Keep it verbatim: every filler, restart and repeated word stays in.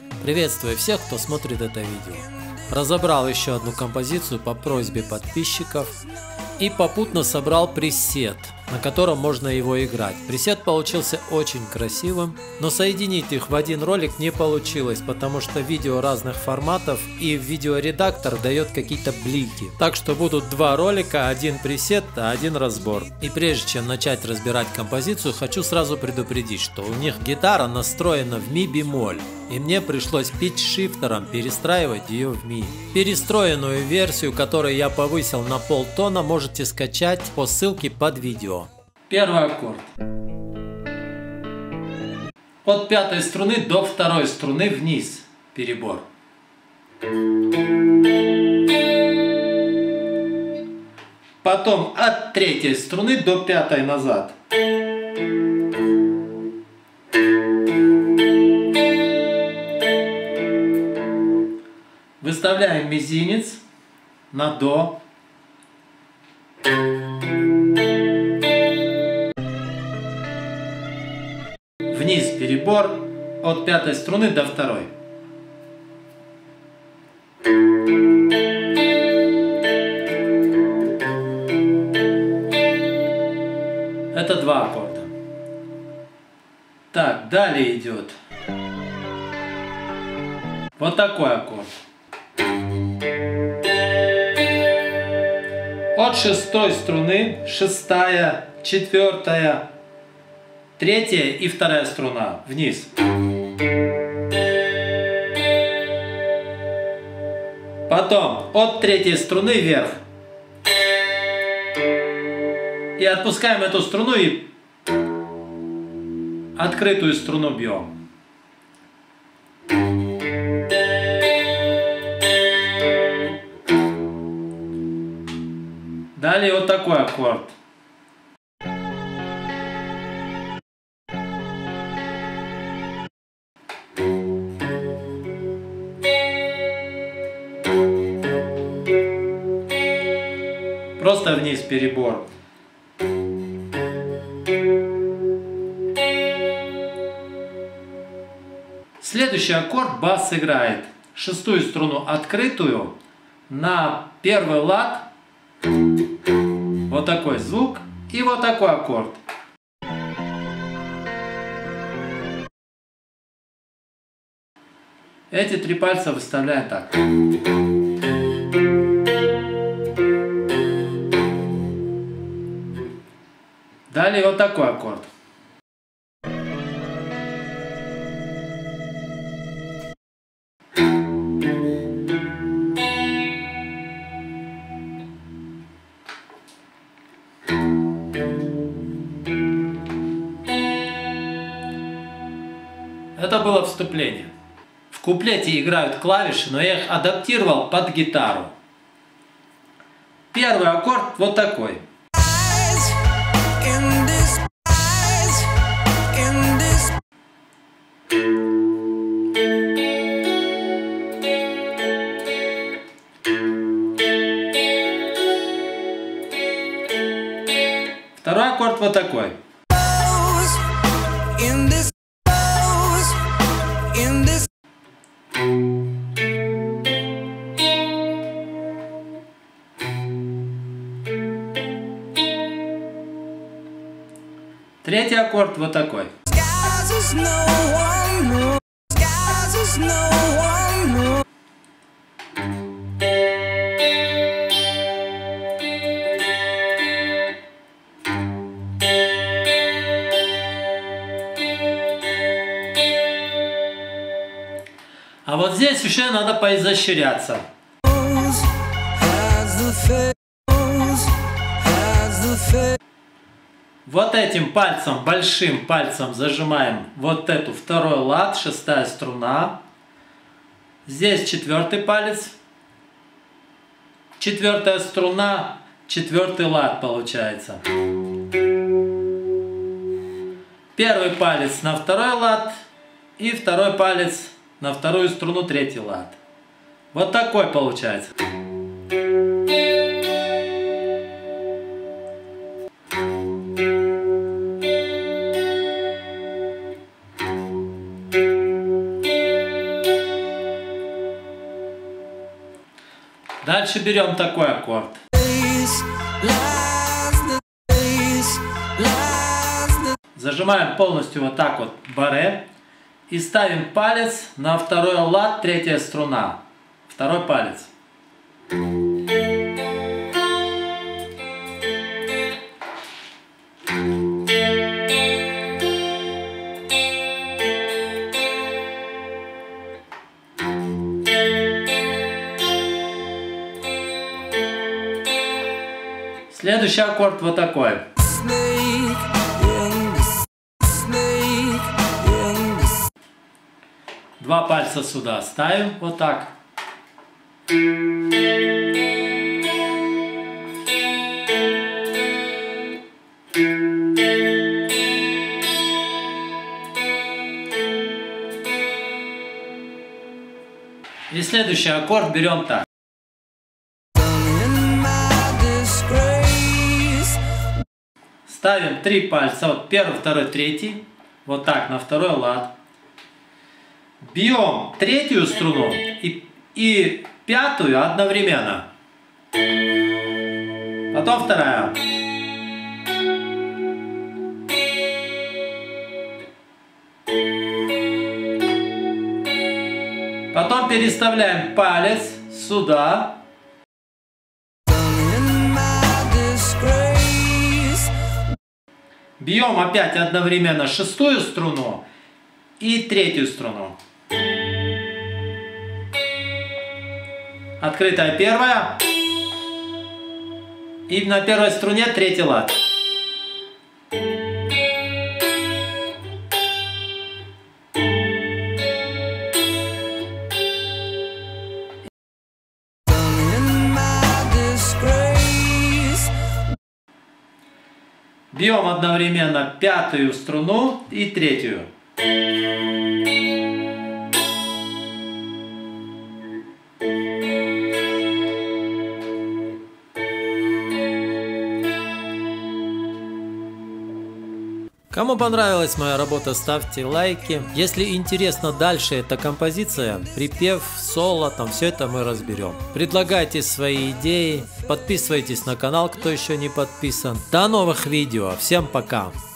Приветствую всех, кто смотрит это видео. Разобрал еще одну композицию по просьбе подписчиков и попутно собрал пресет, на котором можно его играть. Пресет получился очень красивым, но соединить их в один ролик не получилось, потому что видео разных форматов и видеоредактор дает какие-то блики. Так что будут два ролика, один пресет, а один разбор. И прежде чем начать разбирать композицию, хочу сразу предупредить, что у них гитара настроена в ми бемоль. И мне пришлось питч-шифтером перестраивать ее в ми. Перестроенную версию, которую я повысил на полтона, можете скачать по ссылке под видео. Первый аккорд. От пятой струны до второй струны вниз перебор. Потом от третьей струны до пятой назад. Выставляем мизинец на до. Вниз перебор от пятой струны до второй. Это два аккорда. Так, далее идет вот такой аккорд. От шестой струны, шестая, четвертая, третья и вторая струна вниз. Потом от третьей струны вверх. И отпускаем эту струну и открытую струну бьем. Далее вот такой аккорд. Просто вниз перебор. Следующий аккорд бас играет шестую струну открытую на первый лад. Вот такой звук и вот такой аккорд. Эти три пальца выставляем так. Далее вот такой аккорд. Это было вступление. В куплете играют клавиши, но я их адаптировал под гитару. Первый аккорд вот такой. Второй аккорд вот такой. Третий аккорд вот такой. А вот здесь еще надо поизощряться. Вот этим пальцем, большим пальцем зажимаем вот эту второй лад, шестая струна. Здесь четвертый палец, четвертая струна, четвертый лад получается. Первый палец на второй лад и второй палец на вторую струну, третий лад. Вот такой получается. Дальше берем такой аккорд. Зажимаем полностью вот так вот баре и ставим палец на второй лад, третья струна. Второй палец. Следующий аккорд вот такой. Два пальца сюда ставим, вот так. И следующий аккорд берем так. Ставим три пальца, вот первый, второй, третий, вот так на второй лад. Бьем третью струну и, и пятую одновременно. Потом вторая. Потом переставляем палец сюда. Бьем опять одновременно шестую струну и третью струну. Открытая первая. И на первой струне третий лад. Бьем одновременно пятую струну и третью. Кому понравилась моя работа, ставьте лайки. Если интересна дальше эта композиция, припев, соло, там все это мы разберем. Предлагайте свои идеи, подписывайтесь на канал, кто еще не подписан. До новых видео, всем пока!